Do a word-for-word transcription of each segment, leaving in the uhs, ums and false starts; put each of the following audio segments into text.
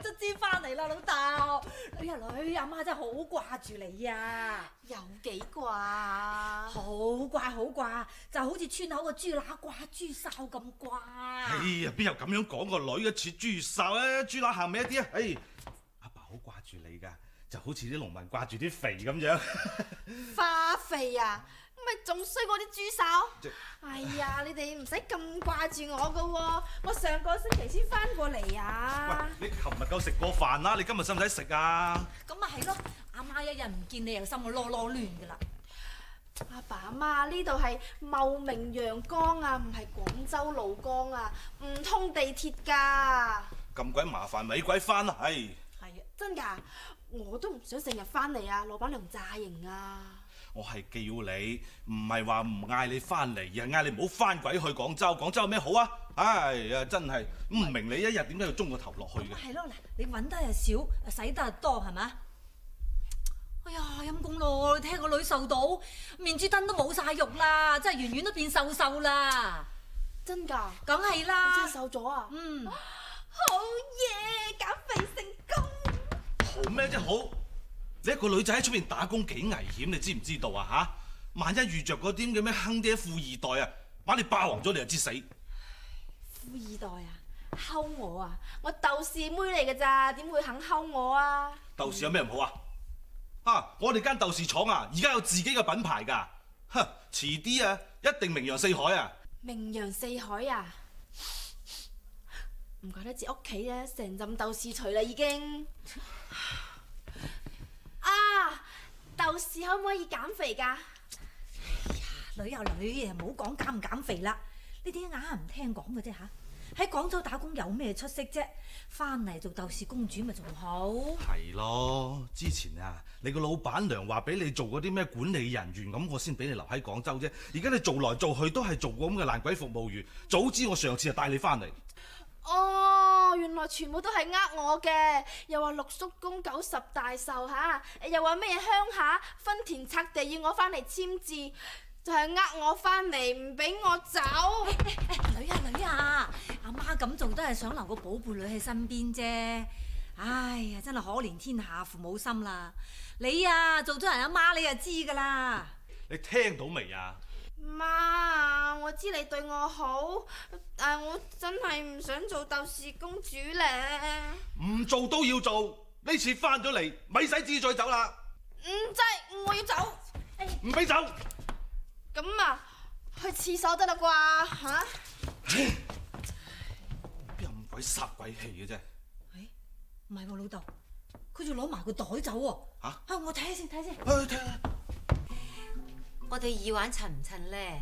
卒之翻嚟啦，老豆。女啊女，阿媽真係好掛住你啊！ 有幾掛啊？ 好掛好掛，就好似村口個豬乸掛豬哨咁掛。 哎呀，邊有咁樣講個女嘅似豬哨啊？豬乸行尾一啲啊！哎，阿爸好掛住你㗎，就好似啲農民掛住啲肥咁樣。 花肥啊！咪仲衰過啲豬哨？哎呀，你哋唔使咁掛住我噶喎，我上個星期先翻過嚟啊！ 喂，你琴日夠食過飯啦，你今日使唔使食啊？ 咁咪係咯，阿媽一日唔見你又心個囉囉亂㗎啦。 阿爸阿媽，呢度係茂名陽江啊，唔係廣州老江啊，唔通地鐵㗎。 咁鬼麻煩，咪鬼翻啦！唉， 係啊，真㗎，我都唔想成日翻嚟啊，老闆娘詐型啊！ 我係叫你，唔係話唔嗌你翻嚟，而係嗌你唔好翻鬼去廣州。廣州有咩好啊？唉呀，真係唔明你一日點解要中個頭落去嘅？ 係咯，嗱，你揾得又少，使得又多，係咪？哎呀，陰公咯！你睇個女瘦到面珠燈都冇晒肉啦，真係圓圓都變瘦瘦啦。 真㗎？ 梗係啦， 真係瘦咗啊！ 嗯， 好嘢，減肥成功！ 好咩啫好？你一個女仔喺出面打工幾危險，你知唔知道啊？嚇！萬一遇着嗰啲咁嘅咩坑爹富二代啊，把你霸王咗你就知死。 富二代啊，睺我啊！我豆豉妹嚟㗎咋，點會肯睺我啊？ 豆豉有咩唔好啊？啊！我哋間豆豉廠啊，而家有自己嘅品牌㗎。哼，遲啲啊，一定名揚四海啊！ 名揚四海啊！唔怪得知屋企咧，成浸豆豉除啦已經。啊！豆豉可唔可以減肥㗎？ 哎呀，女啊女，唔好講減唔減肥啦，你點解硬係唔聽講嘅啫嚇？喺廣州打工有咩出息啫？翻嚟做豆豉公主咪仲好？ 係咯，之前啊，你個老闆娘話俾你做嗰啲咩管理人員咁，我先俾你留喺廣州啫。而家你做來做去都係做個咁嘅爛鬼服務員，早知我上次就帶你翻嚟。 哦，原來全部都係呃我嘅，又話六叔公九十大壽嚇，又話咩鄉下分田拆地要我翻嚟簽字，就係呃我翻嚟唔俾我走。 女啊女啊，阿媽咁做都係想留個寶貝女喺身邊啫。哎呀，真係可憐天下父母心啦！你啊做咗人阿媽，你就知㗎啦。 你聽到未啊？ 媽，我知你對我好，但我真係唔想做豆豉公主咧。 唔做都要做，呢次翻咗嚟，咪使旨意再走啦。 唔制，我要走。 唔俾走。 咁啊，去廁所得啦啩嚇？ 邊有咁鬼煞鬼氣嘅啫？ 誒，唔係喎，老豆，佢仲攞埋個袋走喎。 嚇？ 啊，我睇下先，睇下先。 去睇下。 我對耳環襯唔襯咧？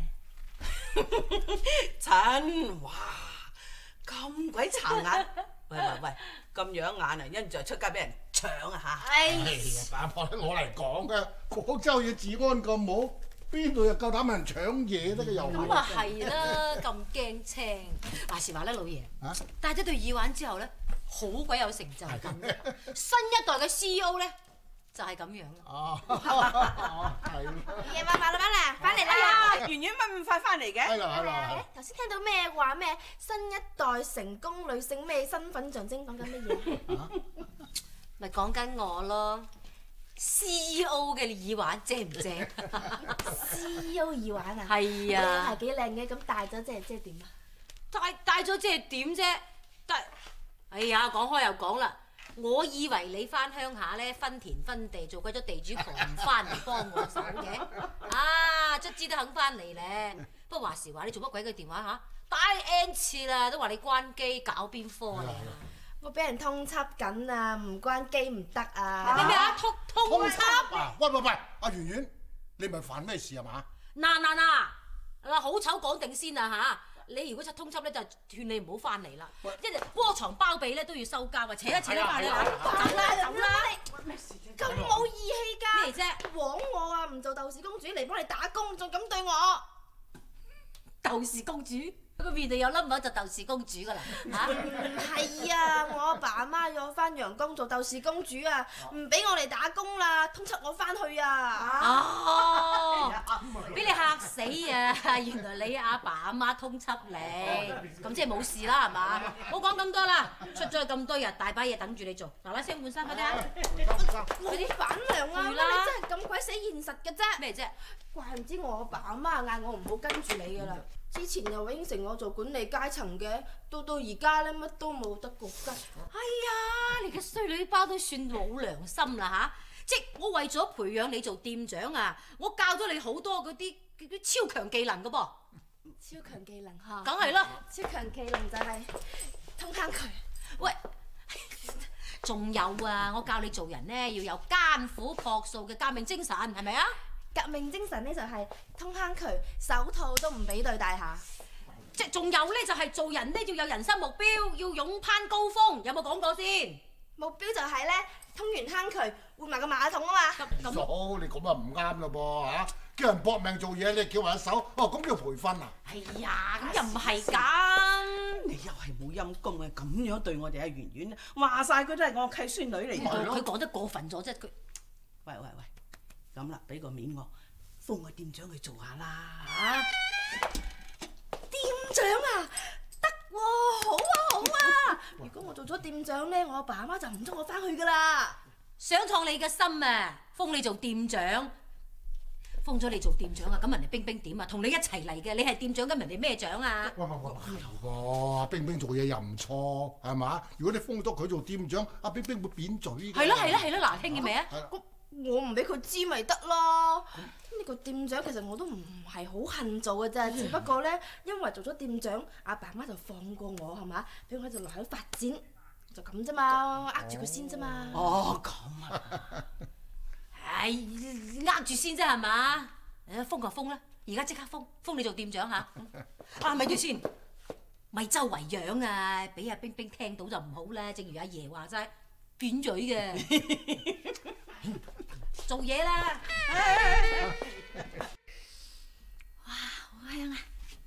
襯，哇！咁鬼殘眼，喂喂喂，咁養眼啊，因住出街俾人搶啊嚇！ 哎哎呀，大婆咧，我嚟講嘅，廣州嘢治安咁好，邊度又夠膽人搶嘢得嘅又？ 咁啊係啦，咁驚青。話時話咧，老爺， 啊， 戴咗對耳環之後咧，好鬼有成就感。新一代嘅 C E O 咧，就係咁樣啦。 哦，係啦， 夜晚晚老闆娘翻嚟啦！ 圓圓乜咁快翻嚟嘅？ 係啦，係啦， 頭先聽到咩話咩新一代成功女性咩身份象徵，講緊乜嘢？ 咪講緊我咯 ，C E O 嘅耳環正唔正 C E O 耳環啊？ 係啊係幾靚嘅，咁戴咗即係即係點啊？ 戴戴咗即係點啫？戴，哎呀，講開又講啦。我以為你翻鄉下咧分田分地做鬼咗地主婆唔翻嚟幫我手嘅，啊卒之都肯翻嚟咧。不過話時話你做乜鬼嘅電話嚇？打 N 次啦，都話你關機搞邊科啊你啊？ 我俾人通緝緊啊，唔關機唔得啊！ 咩咩啊？通通通緝？ 緝啊！喂喂喂，阿圓圓，你咪犯咩事啊嘛？ 嗱嗱嗱，嗱好醜講定先啊嚇！你如果出通緝咧，就勸你唔好翻嚟啦。一日窩床包庇咧都要收交啊！扯一扯啦，快啲啦，走啦走啦！ 咩事啫？咁冇義氣㗎！ 咩啫？ 枉我啊！唔做豆豉公主嚟幫你打工，仲咁對我？ 豆豉公主， 個面度有粒咪就豆豉公主噶啦嚇！ 唔係啊，我阿爸阿媽要我翻陽江做豆豉公主啊，唔俾我嚟打工啦，通緝我翻去啊！ 哦，俾你嚇死啊！原來你阿爸阿媽通緝你，咁即係冇事啦係嘛？冇講咁多啦，出咗去咁多日，大把嘢等住你做，嗱嗱聲換衫快啲啊！ 老闆娘啊，乜你真係咁鬼死現實嘅啫？ 咩啫？ 怪唔知我阿爸阿媽嗌我唔好跟住你噶啦。之前又應承我做管理階層嘅，到到而家咧乜都冇得個吉。 哎呀，你嘅衰女包都算冇良心啦吓！即係我為咗培養你做店長啊，我教咗你好多嗰啲嗰啲超強技能噶噃。 超強技能嚇， 梗係啦。 超強技能就係通坑渠。 喂，仲有啊！我教你做人咧要有艱苦樸素嘅革命精神，係咪啊？ 革命精神咧就係通坑渠，手套都唔俾對大廈。 即係仲有咧就係做人咧要有人生目標，要勇攀高峰，有冇講過先？ 目標就係咧通完坑渠換埋個馬桶啊嘛。 咁咁， 好，你咁啊唔啱啦噃嚇！叫人搏命做嘢，你叫人手，哦咁叫培訓啊？ 哎呀，咁又唔係咁。 你又係冇陰功啊！咁樣對我哋阿圓圓，話晒佢都係我契孫女嚟㗎。 佢講得過分咗啫，佢。 喂喂喂，咁啦，俾個面我，封個店長去做下啦嚇！ 店長啊，得喎，好啊好啊！如果我做咗店長咧，我阿爸阿媽就唔捉我翻去噶啦。 想創你嘅心啊，封你做店長，封咗你做店長啊，咁人哋冰冰點啊？同你一齊嚟嘅，你係店長，咁人哋咩獎啊？ 喂喂喂，係阿冰冰做嘢又唔錯，係嘛？如果你封咗佢做店長，阿冰冰會扁嘴㗎。 係咯係咯係咯，嗱，聽見未啊？ 我唔俾佢知咪得咯。呢個店長其實我都唔係好恨做嘅啫，只不過咧，因為做咗店長，阿爸媽就放過我係嘛，俾我喺度留喺發展，就咁啫嘛，呃住佢先啫嘛。 哦，咁啊！ 唉，呃住先啫係嘛？誒，封就封啦，而家即刻封，封你做店長嚇。啊，咪住先，咪周圍養啊，俾阿冰冰聽到就唔好啦。正如阿爺話齋，扁嘴嘅。做嘢啦！哇，好香啊！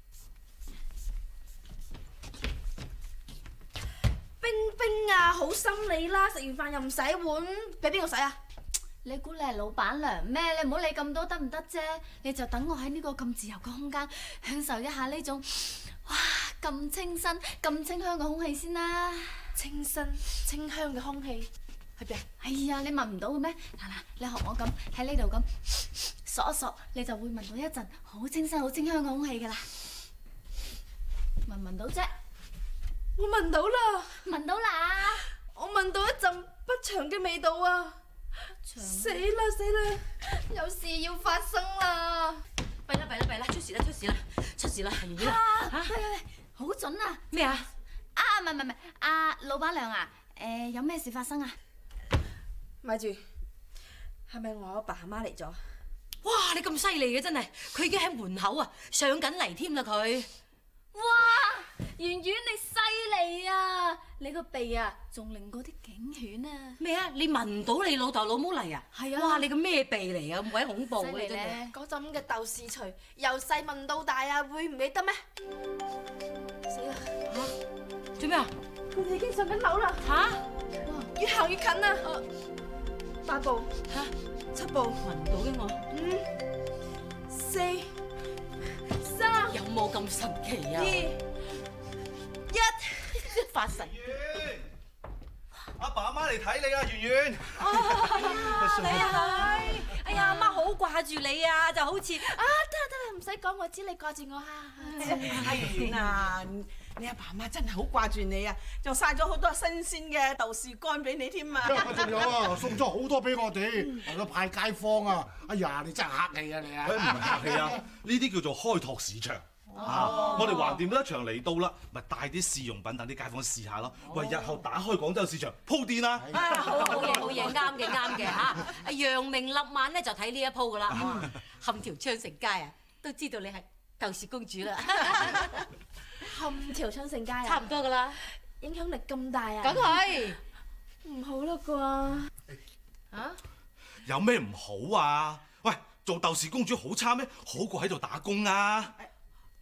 冰冰啊，好心你啦，食完飯又唔洗碗，俾邊個洗啊？ 你估你係老闆娘咩？你唔好理咁多得唔得啫？你就等我喺呢個咁自由嘅空間，享受一下呢種哇咁清新、咁清香嘅空氣先啦。 清新清香嘅空氣喺邊啊？ 哎呀，你聞唔到嘅咩？嗱嗱，你學我咁喺呢度咁索一索，你就會聞到一陣好清新、好清香嘅空氣㗎啦。聞唔聞到啫？ 我聞到啦， 聞到啦！ 我聞到一陣不祥嘅味道啊！死啦死啦，有事要發生啦！ 弊啦弊啦弊啦，出事啦出事啦出事啦！圓圓啊， 嚇喂喂喂，好準啊！ 咩啊？ 啊，唔係唔係唔係，阿老闆娘啊，誒有咩事發生啊？ 咪住，係咪我阿爸阿媽嚟咗？ 哇！你咁犀利嘅真係，佢已經喺門口啊，上緊嚟添啦佢。 哇！圓圓你犀利啊！你個鼻啊，仲靈過啲警犬啊！ 咩啊？你聞唔到你老豆老母嚟啊？ 係啊！ 哇！你個咩鼻嚟啊？咁鬼恐怖嘅真係。 嗰陣嘅豆豉鎚，由細聞到大啊，會唔記得咩？死啦！ 嚇？做咩啊？ 佢哋已經上緊樓啦！ 嚇？ 越行越近啊！八步， 嚇？ 七步， 聞唔到嘅我。 五、四、三、 有冇咁神奇啊？ 二、一， 發神！ 阿爸阿媽嚟睇你啊，圓圓。 你啊佢， 哎呀，阿媽好掛住你啊，就好似啊得啦得啦，唔使講，我知你掛住我啊。 阿圓啊，你阿爸阿媽真係好掛住你啊，仲曬咗好多新鮮嘅豆豉乾俾你添啊！ 仲有啊，送咗好多俾我哋，為咗派街坊啊！哎呀，你真係客氣啊你啊！ 誒唔係客氣啊，呢啲叫做開拓市場。啊！我哋橫掂都一場嚟到啦，咪帶啲試用品等啲街坊試下咯。為日後打開廣州市場鋪墊啦。 啊，好好嘢好嘢，啱嘅啱嘅嚇。啊，揚名立萬咧就睇呢一鋪噶啦。冚條昌盛街啊，都知道你係豆豉公主啦。 冚條昌盛街啊， 差唔多噶啦。 影響力咁大啊！ 梗係。 唔好啦啩？ 嚇？ 有咩唔好啊？喂，做豆豉公主好差咩？好過喺度打工啊！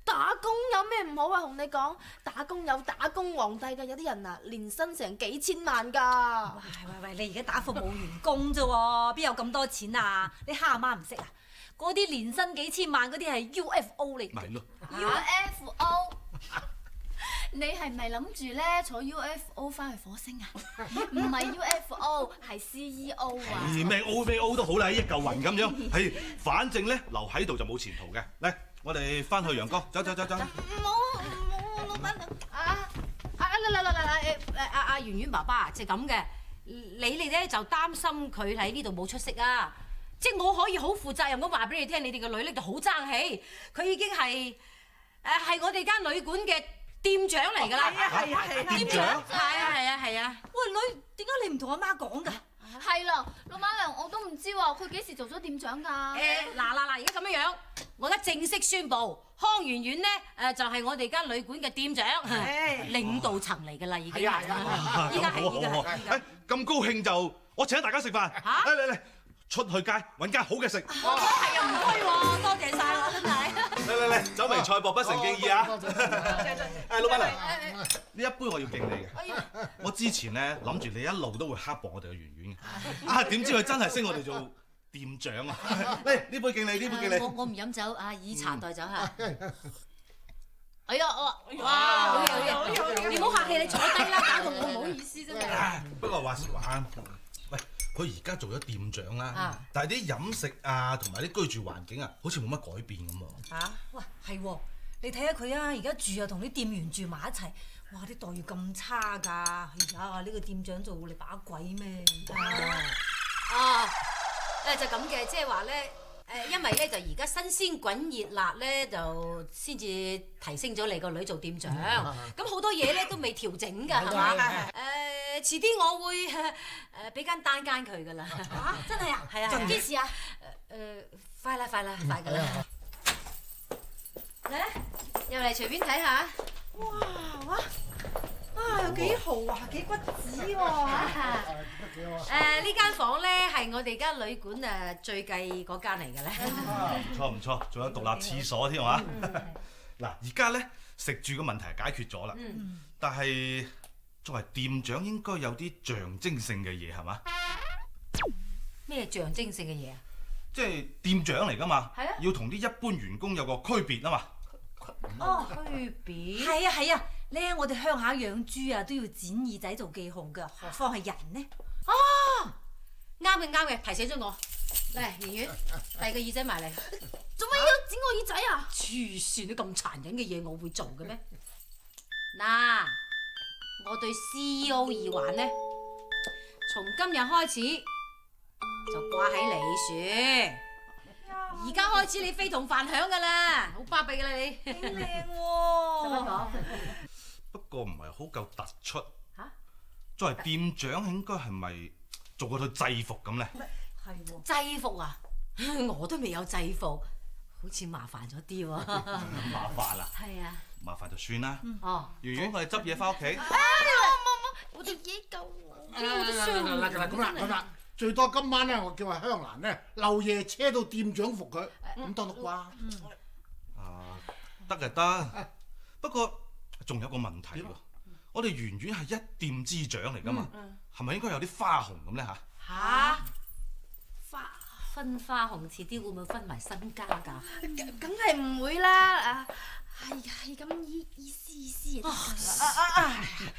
打工有咩唔好啊？同你講，打工有打工皇帝㗎，有啲人啊年薪成幾千萬㗎。 喂喂喂，你而家打服務員工啫喎，邊有咁多錢啊？你蝦阿媽唔識啊？嗰啲年薪幾千萬嗰啲係 U F O 嚟嘅。 咪咯， U F O， 你係咪諗住咧坐 U F O 翻去火星啊？唔係 U F O， 係 C E O 啊！ 咩 O 咩 O 都好啦，一嚿雲咁樣，係反正咧留喺度就冇前途嘅。嚟，我哋翻去陽江，走走走走。 唔好唔好，老闆娘啊啊嗱嗱嗱嗱誒誒阿阿圓圓爸爸就咁嘅，你哋咧就擔心佢喺呢度冇出息啊！即係我可以好負責任咁話俾你聽，你哋個女咧就好爭氣，佢已經係誒係我哋間旅館嘅店長嚟㗎啦。 係啊係啊係啊！ 店長係啊係啊係啊！ 喂女，點解你唔同阿媽講㗎？ 係啦，老闆娘我都唔知喎，佢幾時做咗店長㗎？ 誒嗱嗱嗱，而家咁樣樣，我而家正式宣布，康圓圓咧誒就係我哋間旅館嘅店長，領導層嚟㗎啦已經。係啊係啊！依家係依家係依家。 誒咁高興就我請大家食飯。 嚇！ 嚟嚟嚟，出去街揾間好嘅食。 哦，係啊，唔該喎，多謝晒我真係。 嚟嚟嚟，酒微菜薄不成敬意啊！ 多謝多謝誒，老闆娘，呢一杯我要敬你嘅。我之前咧諗住你一路都會刻薄我哋嘅圓圓嘅，啊點知佢真係升我哋做店長啊！嚟呢杯敬你，呢杯敬你。 我我唔飲酒啊，以茶代酒嚇。哎呀，我哎呀哇，好嘢好好嘢好嘢嘢，你唔好客氣，你坐低啦，搞到我唔好意思真係。 啊不過話時話，喂，佢而家做咗店長啦啊， 但係啲飲食啊同埋啲居住環境啊，好似冇乜改變咁喎。 嚇！ 喂，係喎，你睇下佢啊，而家住啊同啲店員住埋一齊，哇！啲待遇咁差㗎，哎呀！呢個店長做你把鬼咩？ 哦，誒就咁嘅，即係話咧。誒，因為咧就而家新鮮滾熱辣咧，就先至提升咗你個女做店長。咁好多嘢咧都未調整㗎，係嘛？誒，遲啲我會誒誒俾間單間佢㗎啦。 嚇！真係啊？ 係啊！ 幾時啊？ 誒誒，快啦快啦快㗎啦！嚟，入嚟隨便睇下。 哇哇！啊，又幾豪華，幾骨子喎嚇！ 誒呢間房咧係我哋間旅館誒最計嗰間嚟嘅咧。 啊，唔錯唔錯，仲有獨立廁所添係嘛？嗱，而家咧食住嘅問題係解決咗啦，但係作為店長應該有啲象徵性嘅嘢係嘛？ 咩象徵性嘅嘢啊？ 即係店長嚟㗎嘛， 係啊要同啲一般員工有個區別啊嘛。 哦， 區別係啊係啊，咧我哋鄉下養豬啊都要剪耳仔做記號㗎，何況係人呢？ 啱嘅啱嘅，提醒咗我。嚟，圓圓，遞個耳仔埋嚟。 做乜要剪我耳仔啊？ 黐線都咁殘忍嘅嘢，我會做嘅咩？嗱，我對 C E O 耳環咧，從今日開始就掛喺你樹。而家開始你非同凡響㗎啦，好巴閉㗎啦你。 幾靚使乜喎！ 講？ 不過唔係好夠突出。 嚇？ 作為店長應該係咪做過套制服咁咧？ 係喎。 制服啊，我都未有制服，好似麻煩咗啲喎。 麻煩啦， 係啊。 麻煩就算啦。 哦。 圓圓，我哋執嘢翻屋企。 我啲嘢夠我。 嗱嗱嗱咁啦咁啦，最多今晚咧，我叫阿香蘭咧漏夜車到店長服佢，咁得啦啩？ 啊，得就得。不過仲有個問題喎，我哋圓圓係一店之長嚟㗎嘛，係咪應該有啲花紅咁咧嚇？ 嚇！花分花紅，遲啲會唔會分埋身家㗎？ 梗係唔會啦！啊，係係咁意意思意思啊！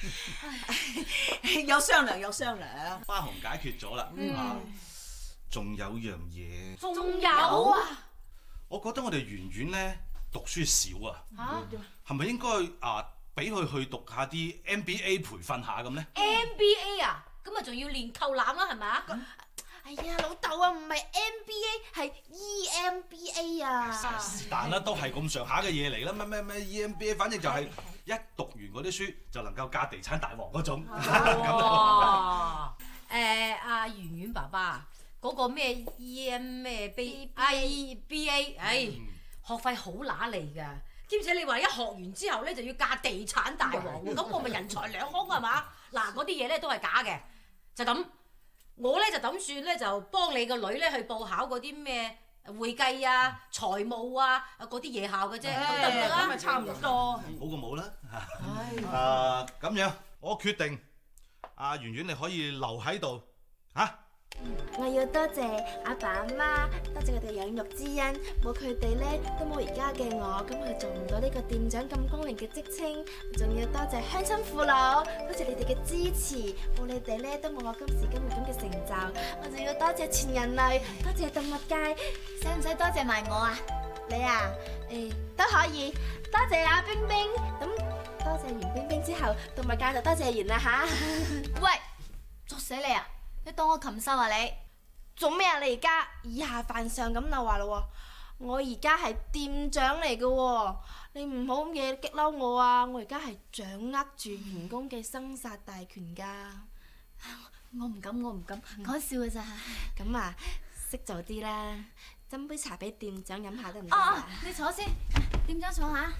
有商量有商量。 花紅解決咗啦，啊，仲有樣嘢， 仲有啊！ 我覺得我哋圓圓咧讀書少啊， 嚇係咪應該啊俾佢去讀下啲 M B A 培訓下咁咧？ M B A 啊，咁啊仲要練扣籃啦，係咪啊？ 哎呀，老豆啊，唔係 M B A 係 E M B A 啊！ 是但啦，都係咁上下嘅嘢嚟啦，咩咩咩 E M B A，反正就係一讀完嗰啲書就能夠嫁地產大王嗰種。 哇！誒阿圓圓爸爸嗰個咩 E M 咩 B I B A， 唉，學費好揦脷㗎，兼且你話一學完之後咧就要嫁地產大王，咁我咪人財兩空係嘛？嗱，嗰啲嘢咧都係假嘅，就咁。我咧就諗算咧就幫你個女咧去報考嗰啲咩會計啊、財務啊嗰啲夜校嘅啫，咁得唔得啊？ 咁咪差唔多。 好過冇啦。啊，咁樣我決定，阿圓圓你可以留喺度嚇。 我要多謝阿爸阿媽，多謝佢哋養育之恩，冇佢哋咧都冇而家嘅我，咁佢做唔到呢個店長咁光榮嘅職稱。仲要多謝鄉親父老，多謝你哋嘅支持，冇你哋咧都冇我今時今日咁嘅成就。我仲要多謝全人類，多謝動物界， 使唔使多謝埋我啊？ 你啊，誒都可以，多謝阿冰冰。咁多謝完冰冰之後，動物界就多謝完啦吓。 喂，作死你啊！你當我禽獸啊你？ 做咩啊？你而家以下犯上咁就話咯喎！我而家係店長嚟嘅喎，你唔好咁嘢激嬲我啊！我而家係掌握住員工嘅生殺大權㗎。 我唔敢，我唔敢，講笑嘅咋。 咁啊，識做啲啦，斟杯茶俾店長飲下得唔得哦哦啊？， 你坐先，店長坐下。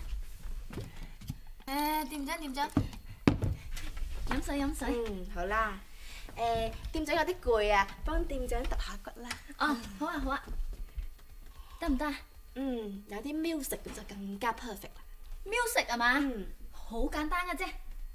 誒，店長店長，飲水飲水。 嗯，好啦。誒，店長有啲攰啊，幫店長揼下骨啦。 哦，好啊好啊，得唔得啊？ 嗯，有啲 music 就更加 perfect 啦。 music 係嘛？ 嗯， 好簡單嘅啫。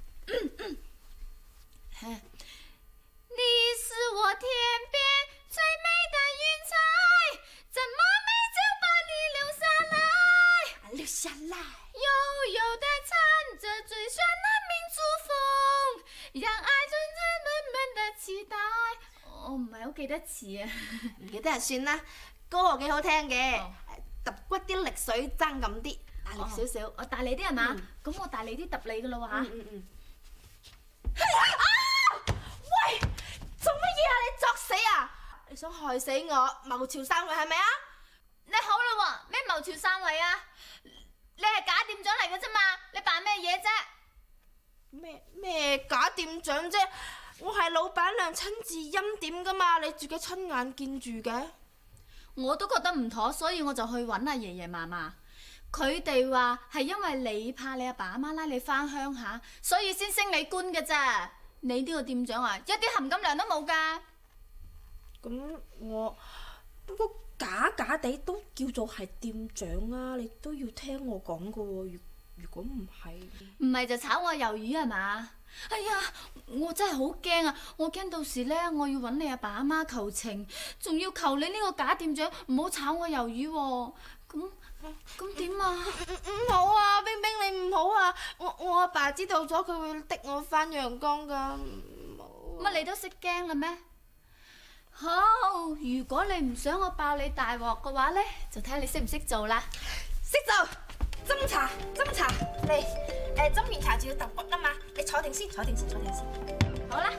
你是我天邊最美的雲彩，怎麼美就把你留下來， 留下來。 悠悠地唱着最絢爛民族風，讓愛真正滿滿的期待。我唔係好記得詞啊， 唔記得就算啦，歌又幾好聽嘅， 哦揼骨啲力水爭咁啲，大力少少。 我大力啲係嘛？ 嗯咁我大力啲揼你噶咯喎嚇。 嗯嗯嗯。啊！喂，做乜嘢啊？你作死啊？你想害死我，謀朝篡位係咪啊？ 你好啦喎，咩謀朝篡位啊？你係假店長嚟嘅啫嘛，你扮咩嘢啫？ 咩咩假店長啫？我係老闆娘親自欽點噶嘛，你自己親眼見住嘅。 我都覺得唔妥，所以我就去揾阿爺爺嫲嫲。佢哋話係因為你怕你阿爸阿媽拉你翻鄉下，所以先升你官嘅咋。你呢個店長啊，一啲含金量都冇㗎。 咁我不過假假地都叫做係店長啊，你都要聽我講噶喎。如如果唔係， 唔係就炒我魷魚係嘛？哎呀，我真係好驚啊！我驚到時呢，我要揾你阿爸阿媽求情，仲要求你呢個假店長唔好炒我魷魚喎。咁咁點啊？ 唔好啊，冰冰你唔好啊！我我阿爸知道咗，佢會滴我翻陽江噶。 乜你都識驚啦咩？好，如果你唔想我爆你大鑊嘅話呢，就睇下你識唔識做啦。 識做，斟茶斟茶嚟。誒，斟完茶就要揼骨啊嘛，你坐定先，坐定先，坐定先。 好啦，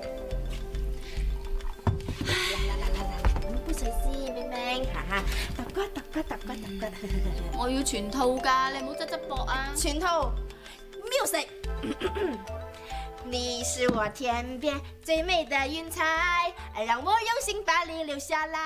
嚟嚟嚟嚟嚟，飲杯水先，冰冰嚇，揼骨揼骨揼骨揼骨。 我要全套㗎，你唔好側側膊啊！ 全套 music。你是我天邊最美的雲彩，讓我用心把你留下來。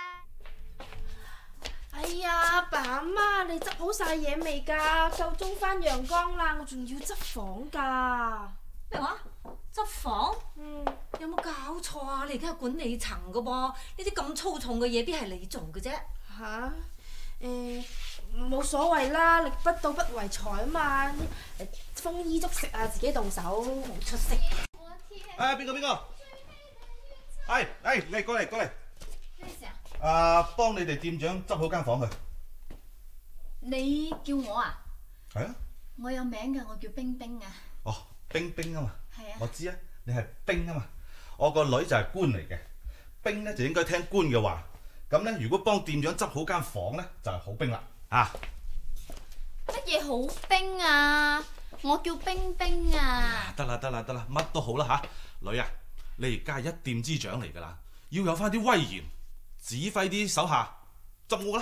哎呀，阿爸阿媽，你執好晒嘢未㗎？夠鐘返陽江啦，我仲要執房㗎。 咩話？執房？ 嗯， 有冇搞錯啊？你而家係管理層㗎噃，呢啲咁粗重嘅嘢邊係你做嘅啫？ 吓？誒，冇所謂啦，力不到不為財啊嘛。誒，豐衣足食啊，自己動手，好出色。 誒邊個邊個？係係，你過嚟過嚟。 咩事啊？ 啊，幫你哋店長執好間房佢。 你叫我啊？ 係啊。 我有名㗎，我叫冰冰啊。 哦，冰冰啊嘛。 係啊。 我知啊，你係冰啊嘛。我個女就係官嚟嘅，冰咧就應該聽官嘅話。咁咧，如果幫店長執好間房咧，就係好冰啦。啊！ 乜嘢好冰啊？我叫冰冰啊。 得啦得啦得啦，乜都好啦嚇。女啊，你而家係一店之長嚟㗎啦，要有翻啲威嚴，指揮啲手下執屋啦。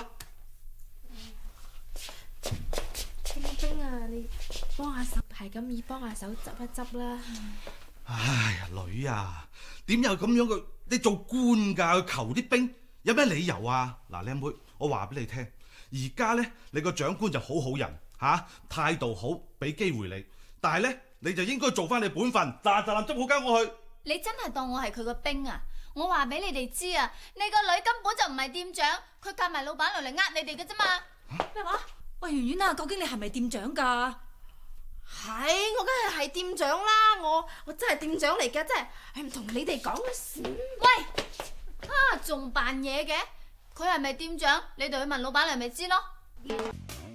冰冰啊，你幫下手，係咁意幫下手執一執啦。 唉呀，女啊，點有咁樣嘅？你做官㗎，去求啲兵，有咩理由啊？嗱，靚妹，我話俾你聽，而家咧你個長官就好好人嚇、啊，態度好，俾機會你，但係咧你就應該做翻你本分，嗱嗱臨執好間屋去。 你真係當我係佢個兵啊？ 我話俾你哋知啊，你個女根本就唔係店長，佢夾埋老闆娘嚟呃你哋嘅啫嘛。 咩話？喂，圓圓啊，究竟你係咪店長㗎？ 係，我梗係係店長啦，我我真係店長嚟嘅，真係係唔同你哋講嘅事。 喂，啊仲扮嘢嘅？佢係咪店長？你哋去問老闆娘咪知咯。